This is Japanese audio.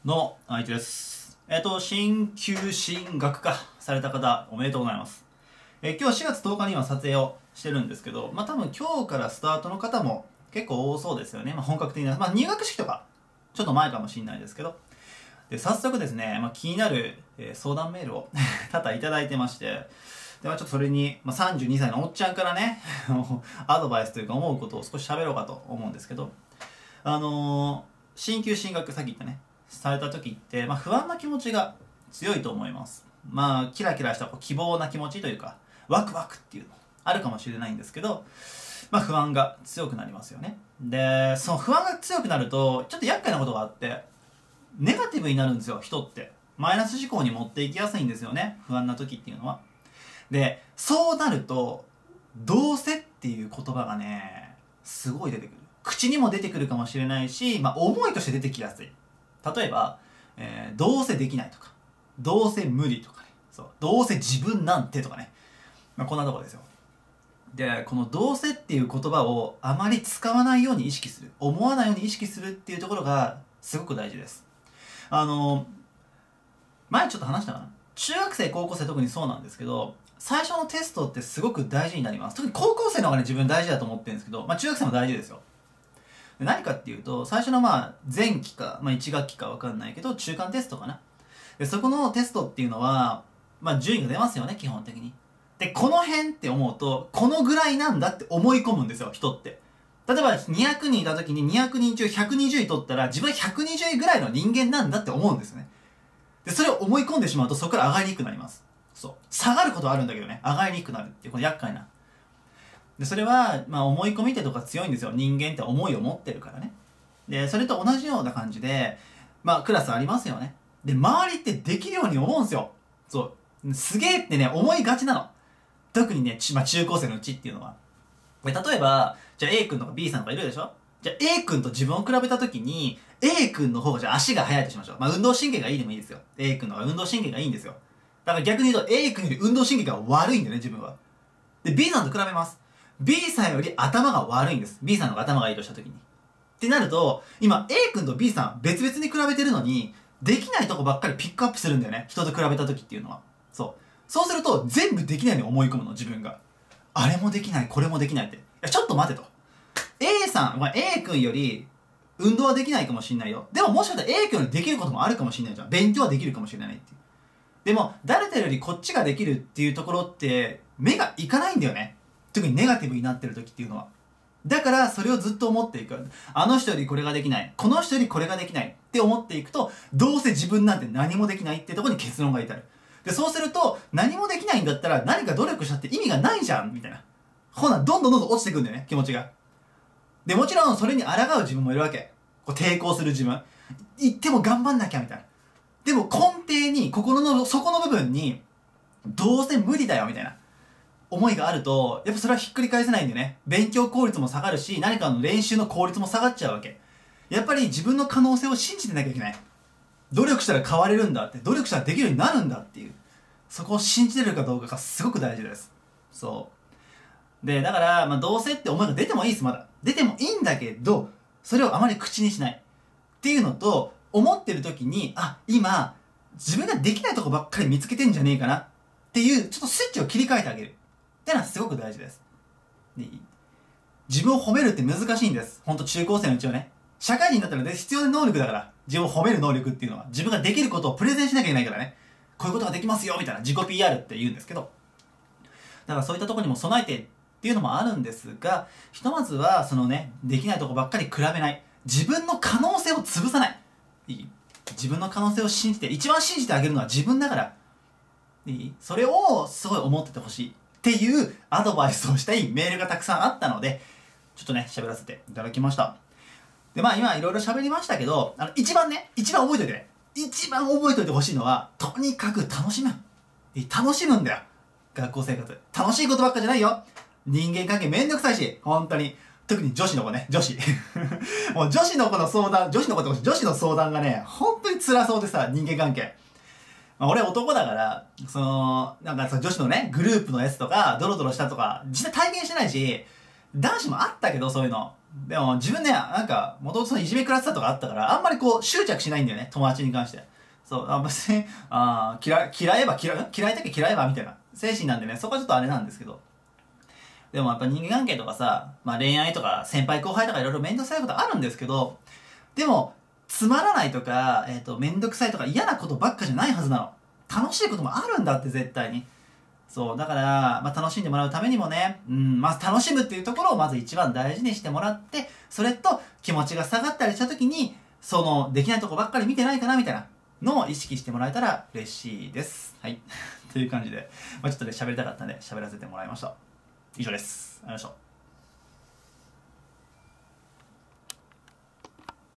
どうも、あいちです。進級進学化された方、おめでとうございます。今日4月10日には撮影をしてるんですけど、多分今日からスタートの方も結構多そうですよね。本格的な、入学式とか、ちょっと前かもしれないですけど。で、早速ですね、気になる、相談メールを多々いただいてまして、で、ちょっとそれに、32歳のおっちゃんからね、アドバイスというか思うことを少し喋ろうかと思うんですけど、進級進学、さっき言ったね、された時って、不安な気持ちが強いと思います。キラキラした希望な気持ちというか、ワクワクっていうのあるかもしれないんですけど、不安が強くなりますよね。で、その不安が強くなると、ちょっと厄介なことがあって、ネガティブになるんですよ、人って。マイナス思考に持っていきやすいんですよね、不安な時っていうのは。で、そうなると、どうせっていう言葉がね、すごい出てくる。口にも出てくるかもしれないし、思いとして出てきやすい。例えば、どうせできないとか、どうせ無理とかね、どうせ自分なんてとかね、こんなとこですよ。で、このどうせっていう言葉をあまり使わないように意識する、思わないように意識するっていうところがすごく大事です。前ちょっと話したかな。中学生、高校生特にそうなんですけど、最初のテストってすごく大事になります。特に高校生の方がね、自分大事だと思ってるんですけど、中学生も大事ですよ。で何かっていうと、最初の前期か、1学期かわかんないけど、中間テストかな。で、そこのテストっていうのは、順位が出ますよね、基本的に。で、この辺って思うと、このぐらいなんだって思い込むんですよ、人って。例えば、200人いた時に200人中120位取ったら、自分は120位ぐらいの人間なんだって思うんですね。で、それを思い込んでしまうと、そこから上がりにくくなります。そう。下がることはあるんだけどね、上がりにくくなるっていう、この厄介な。で、それは、思い込み手とか強いんですよ。人間って思いを持ってるからね。で、それと同じような感じで、クラスありますよね。で、周りってできるように思うんですよ。そう。すげえってね、思いがちなの。特にね、中高生のうちっていうのは。例えば、じゃあ A 君とか B さんとかいるでしょ。じゃあ A 君と自分を比べたときに、A 君の方がじゃあ足が速いとしましょう。運動神経がいいでもいいですよ。A 君の方が運動神経がいいんですよ。だから逆に言うと A 君より運動神経が悪いんだよね、自分は。で、B さんと比べます。B さんより頭が悪いんです。B さんの方が頭がいいとしたときに。ってなると、今 A 君と B さん別々に比べてるのに、できないとこばっかりピックアップするんだよね。人と比べたときっていうのは。そう。そうすると、全部できないように思い込むの、自分が。あれもできない、これもできないって。いや、ちょっと待てと。A さん、A 君より、運動はできないかもしれないよ。でももしかしたら A 君よりできることもあるかもしれないじゃん。勉強はできるかもしれないっていう。でも、誰かよりこっちができるっていうところって、目がいかないんだよね。特にネガティブになってる時っていうのは。だから、それをずっと思っていく。あの人よりこれができない。この人よりこれができないって思っていくと、どうせ自分なんて何もできないってところに結論が至る。で、そうすると、何もできないんだったら何か努力したって意味がないじゃんみたいな。ほな、どんどん落ちていくんだよね、気持ちが。で、もちろんそれに抗う自分もいるわけ。抵抗する自分。言っても頑張んなきゃみたいな。でも根底に、心の底の部分に、どうせ無理だよみたいな思いがあると、やっぱそれはひっくり返せないんだよね。勉強効率も下がるし、何かの練習の効率も下がっちゃうわけ。やっぱり自分の可能性を信じてなきゃいけない。努力したら変われるんだって、努力したらできるようになるんだっていう。そこを信じてるかどうかがすごく大事です。そう。で、だから、どうせって思いが出てもいいです、まだ。出てもいいんだけど、それをあまり口にしない。っていうのと、思ってる時に、今、自分ができないとこばっかり見つけてんじゃねえかなっていう、ちょっとスイッチを切り替えてあげる。ってのはすごく大事です。で、自分を褒めるって難しいんです。ほんと中高生のうちはね。社会人だったら必要な能力だから。自分を褒める能力っていうのは。自分ができることをプレゼンしなきゃいけないからね。こういうことができますよみたいな自己 PR って言うんですけど。だからそういったところにも備えてっていうのもあるんですが、ひとまずはそのね、できないとこばっかり比べない。自分の可能性を潰さない。いい？自分の可能性を信じて、一番信じてあげるのは自分だから。いい？それをすごい思っててほしい。っていうアドバイスをしたいメールがたくさんあったので、ちょっとね、喋らせていただきました。で、今いろいろ喋りましたけど、一番覚えといてね。一番覚えといてほしいのは、とにかく楽しむ。楽しむんだよ。学校生活。楽しいことばっかじゃないよ。人間関係めんどくさいし、本当に。特に女子の子ね、女子。もう女子の子の相談、女子の相談がね、本当に辛そうでさ、人間関係。俺男だから、女子のね、グループのやつとか、ドロドロしたとか、実際体験してないし、男子もあったけど、そういうの。 でも自分ね、なんか、もともとそのいじめ食らってたとかあったから、あんまりこう、執着しないんだよね、友達に関して。そう、別に、嫌えば嫌いたきゃ嫌えばみたいな精神なんでね、そこはちょっとあれなんですけど。でもやっぱ人間関係とかさ、まあ恋愛とか先輩後輩とかいろいろめんどくさいことあるんですけど、でも、つまらないとか、めんどくさいとか嫌なことばっかじゃないはずなの。楽しいこともあるんだって絶対に。そう、だから、まあ、楽しんでもらうためにもね、まず楽しむっていうところをまず一番大事にしてもらって、それと気持ちが下がったりした時に、その、できないとこばっかり見てないかなみたいなのを意識してもらえたら嬉しいです。はい。という感じで、まあ、ちょっとね、喋りたかったんで喋らせてもらいました。以上です。ありがとうございました。